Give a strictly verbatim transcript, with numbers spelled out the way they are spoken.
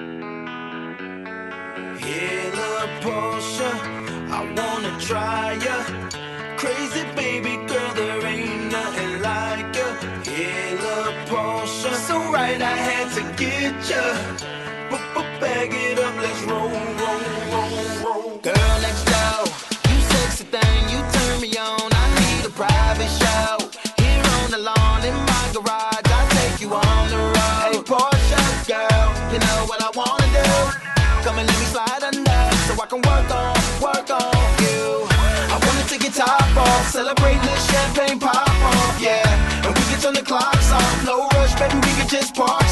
Hey, little Portia, I wanna try ya. Crazy baby girl, there ain't nothing like ya. Hey, little Portia, so right I had to get ya. B-b-bag it up, let's roll, roll, roll, roll. Girl next door, you sexy thing, you turn me on. I need a private show. Here on the lawn in my garage, I'll take you on the road. Hey Portia, girl, you know what I wanna do. Come and let me slide under, so I can work on, work on you. I wanna take your top off, celebrate this champagne pop off, yeah. And we can turn the clocks off, no rush, baby, we can just party.